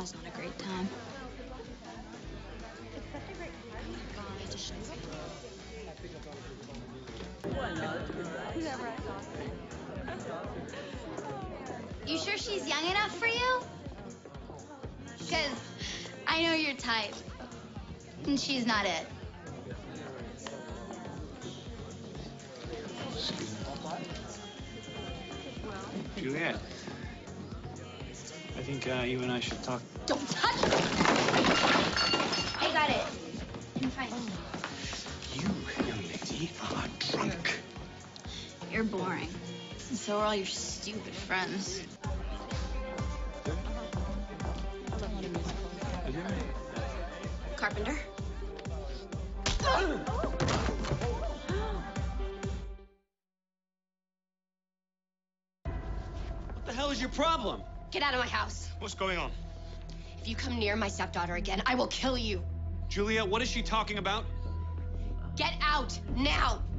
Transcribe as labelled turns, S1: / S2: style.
S1: was not a great time.
S2: You sure she's young enough for you? Because I know your type, and she's not it.
S3: Juliet, I think you and I should talk.
S2: Don't touch me! I got it. I'm fine.
S3: You, young lady, are drunk.
S2: You're boring. And so are all your stupid friends. Carpenter?
S3: What the hell is your problem?
S4: Get out of my house.
S3: What's going on?
S4: If you come near my stepdaughter again, I will kill you.
S3: Juliet, what is she talking about?
S4: Get out now!